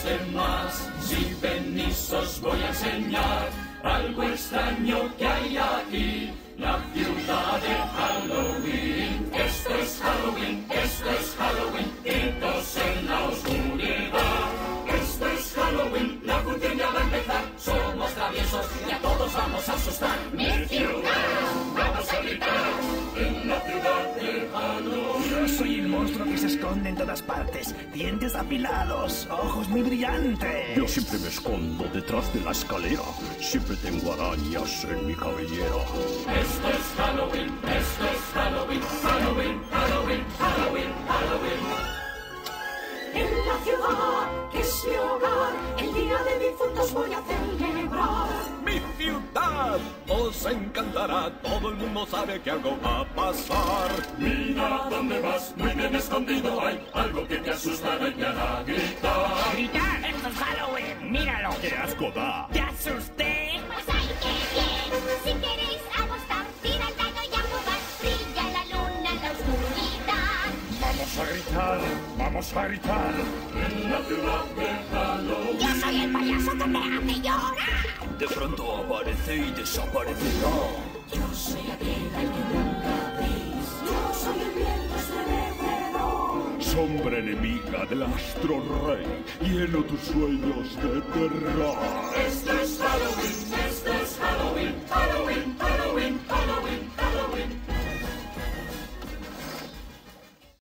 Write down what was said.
los demás. Si venís os voy a enseñar algo extraño que hay aquí. La ciudad de Halloween. Esto es Halloween, esto es Halloween. Gritos en la oscuridad. Esto es Halloween, la función ya va a empezar. Somos traviesos y a todos vamos a asustar. ¡Mi ciudad! ¡Vamos a gritar! En la ciudad de Halloween. Yo soy el monstruo que se esconde en todas partes. Dientes afilados, ojos muy brillantes. Yo siempre me escondo detrás de la escalera. Siempre tengo arañas en mi cabellera. Esto es Halloween, esto es Halloween. Halloween, Halloween, Halloween, Halloween. En la ciudad, que es mi hogar, el día de difuntos voy a celebrar. ¡Mi ciudad! Os encantará, todo el mundo sabe que algo va a pasar. Mira dónde vas, muy bien escondido hay algo que te asustará y te hará gritar. ¡Gritar! ¡Esto es Halloween! ¡Míralo! ¡Qué asco da! ¡Te asusté! Pues ay, qué bien. Si queréis apostar, tira el dado y a jugar. Brilla la luna en la oscuridad. ¡Vamos a gritar! ¡Vamos a gritar! En la ciudad de Halloween. Yo soy el payaso que te hace llorar. De pronto aparece y desaparecerá. Yo soy aquel al que nunca veis. Yo soy el viento estremecedor. Sombra enemiga del astro rey, lleno tus sueños de terror. Esto es Halloween, esto es Halloween, Halloween,